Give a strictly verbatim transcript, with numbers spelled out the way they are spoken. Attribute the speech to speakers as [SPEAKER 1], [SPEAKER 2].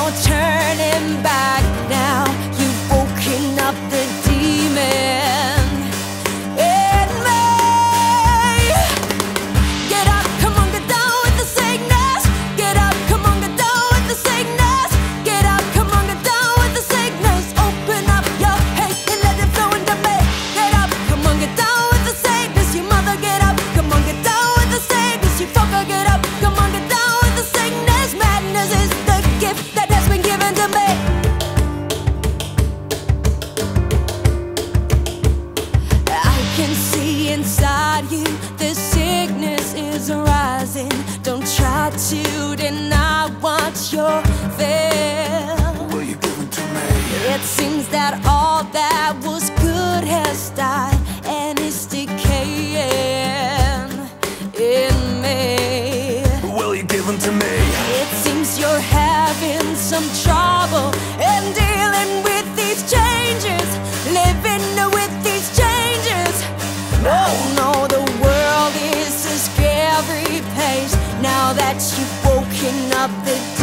[SPEAKER 1] no turning back now. You've woken up the demon in me. Get up, come on, get down with the sickness. Get up, come on, get down with the sickness. Get up, come on, get down with the sickness. Open up your hate and let it flow into me. Get up, come on, get down with the sickness. You mother, get up, come on, get down with the sickness. You fucker, get up, come on, get down with the sickness. Madness is the gift that has been given to me. I can see inside you the sickness is rising. Don't try to deny what you're feeling.
[SPEAKER 2] Will you give it to me?
[SPEAKER 1] It seems that all that was good has died and is decaying in me.
[SPEAKER 2] Will you give them to me?
[SPEAKER 1] It seems you're having some trouble in dealing with these changes, living with these changes. Oh no, the world is a scary place now that you've woken up the